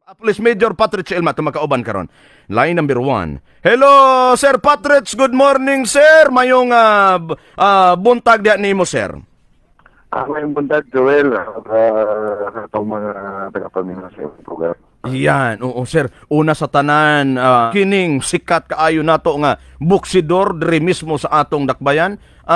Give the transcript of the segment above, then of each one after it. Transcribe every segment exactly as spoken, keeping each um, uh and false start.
Uh, Police Major Patrick Elma, tumakauban karon. Line number one. Hello, Sir Patrick. Good morning, sir. Mayong uh, uh, buntag diya nimo, sir. Ah, mayong buntag, Joel. Uh, sa itong mga taga-pamilya sa program. Yan, oo, sir. Una sa tanan, uh, kining sikat kaayo nato nga buksidor diri mismo sa atong dakbayan.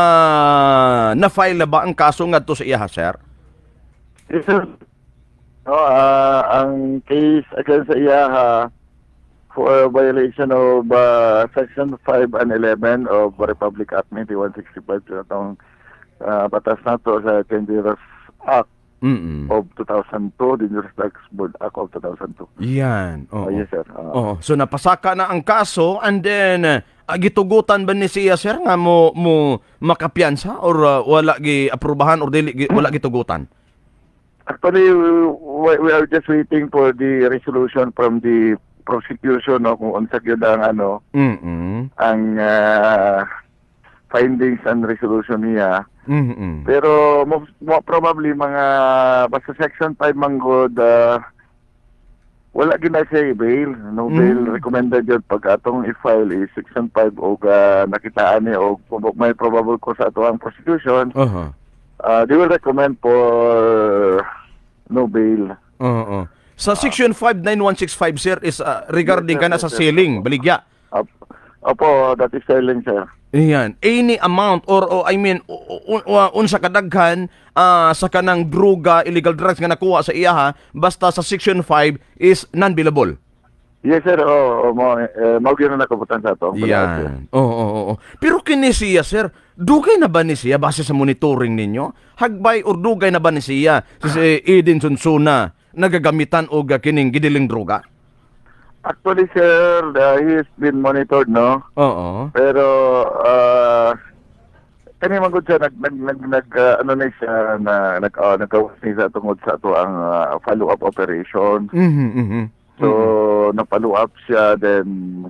Uh, na-file na ba ang kaso ngadto sa iya, sir? Yes, sir. No, uh, ang case against sa iya uh, for violation of uh, Section five and eleven of Republic Act ninety-one sixty-five sa itong uh, batas nato sa Dangerous Act Mm-mm. of two thousand two, Dangerous Drugs Board Act of two thousand two. Yan. Oo. Oh, yes, sir. Uh, Oh, so napasaka na ang kaso and then uh, gitugutan ba ni siya, sir, nga mo mo makapiyansa or uh, wala gi aprubahan or dili gi, wala gitugutan? Actually, we, we are just waiting for the resolution from the prosecution, no, kung unsa gyud ang ano, Mm-mm. ang uh, findings and resolution niya. Mm-mm. Pero mo, mo, probably mga basta section five manggod uh, wala gyud na siya bail, no bail. Mm. Recommended yun pag atong i-file is section five o uh, nakitaan ni o may probable cause ato ang prosecution. Uh-huh. Uh, they will recommend for no bail. Oo. Sa Section five nine one six five, sir, is uh, regarding Yes, kana sir, sa yes, ceiling, baligya. Op, opo, that is selling, sir. Iyan. Any amount or, or I mean, un, un, unsa kadaghan uh, sa kanang druga, illegal drugs nga nakuha sa iya ha, basta sa Section five is non-billable. Yes, sir. Oo, oh, mo, eh, maugyon na nakabutan sa ito. Yan. Oo, oo, oo. Pero kini siya, sir, dugay na ba ni siya base sa monitoring ninyo? Hagbay or dugay na ba ni siya si Eden Sunsuna nagagamitan og kining gidiling droga? Actually, sir, uh, he has been monitored, no? Oo. Pero, uh, kani magod siya, nag, nag, nag, nag uh, ano na siya, na, nag, uh, nagawas niya sa tungod sa ito ang uh, follow-up operation. Mhm, mhm. So, mm-hmm. na-follow up siya, then,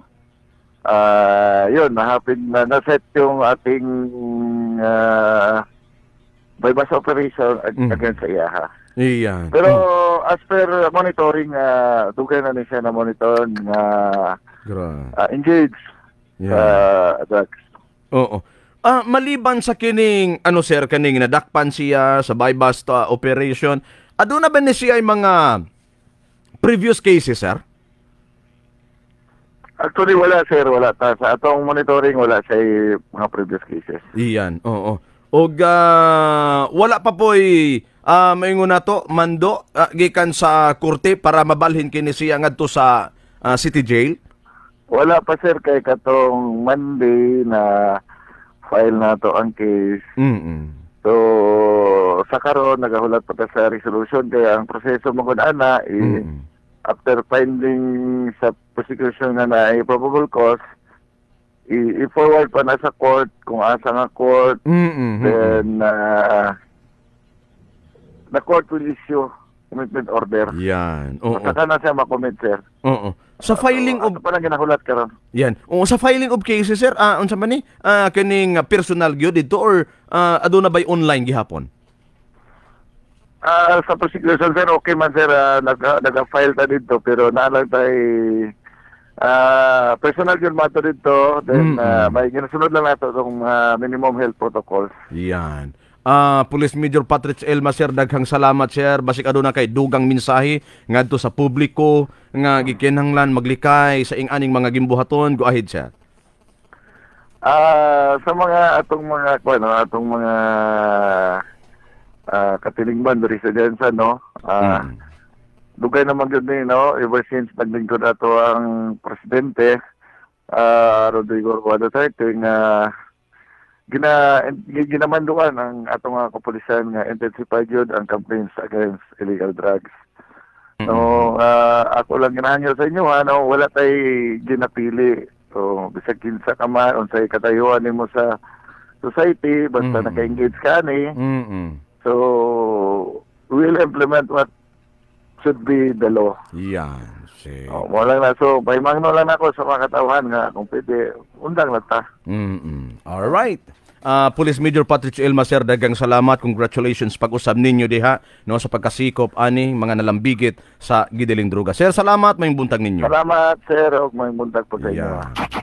uh, yun, nahapin na, na-set yung ating uh, bypass operation ag- Mm. against sa iya, ha. Iyan. Pero, as per monitoring, uh, dugay na ni siya na monitor nga Gra. uh, engaged sa Yeah. drugs. Oo. Ah, maliban sa kining ano sir kaning nadakpan siya sa bypass uh, operation, aduna ba ni siya ay mga previous cases, sir? Actually, wala, sir. Wala. Ta. Sa atong monitoring, wala sa mga previous cases. Iyan. Oo. Og uh, wala pa po'y uh, maingon na to, mando, uh, gikan sa korte para mabalhin kini siya ngadto sa uh, city jail? Wala pa, sir, kay katong Monday na file na to ang case. Mm-mm. So, sa karon nagahulat pa ta sa resolution kaya ang proseso mo kun ana eh, Mm-mm. after finding sa prosecution na na probable cause, i- i-forward pa na sa court kung asa nga court, Mm-mm. then uh, the court will issue commitment order. Yan. Oo. Saka na siya makomit, sir. Oo. Sa filing So, of ato pa lang ginahulat karon. yan. Oo, sa filing of cases, sir, ah unsa man ni? Ah kining ah, personal gyud dito or ah, aduna bay online gihapon? Ah, sa prosecution, sir, okay man, sir, uh, nag- nag-file ta dito pero naalang tayo ah personal yun mato dito, then Mm-mm. ah, may ginasunod lang nato itong ah, minimum health protocols. Yan. Ah, Police Major Patrick Elma, sir, daghang salamat, sir. Basik aduna kay dugang mensahe ngadto sa publiko nga gikinahanglan maglikay sa ing-aning mga gimbuhaton. Go ahead, sir. Ah, sa mga atong mga ano, atong mga ah katilingban diri sa Jensa, no. Ah, Mm. dugay naman gyud ni, no, ever since naglingkod ato ang presidente ah Rodrigo Roa Duterte nga gina ginamanduan ang atong mga kapulisan nga intensified yun ang campaigns against illegal drugs. No, ah, ako lang ginahangyo sa inyo, ano, wala tay ginapili. So, bisag kinsa ka man, unsay katayuan nimo sa society, basta Mm. naka-engage ka ni. Mm. So, we will implement what should be the law. Yan, sir. Oh, mo lang na. So, paimangno lang ako sa mga katawhan nga kung pwede, undang lang ta. Mm. All right. ah, Police Major Patrick Elma, sir, dagang salamat, congratulations pag-usab ninyo diha no sa pagkasikop ani mga nalambigit sa gidiling droga. Sir, salamat, may buntag ninyo. Salamat, sir. Og may buntag po sa inyo. Yeah.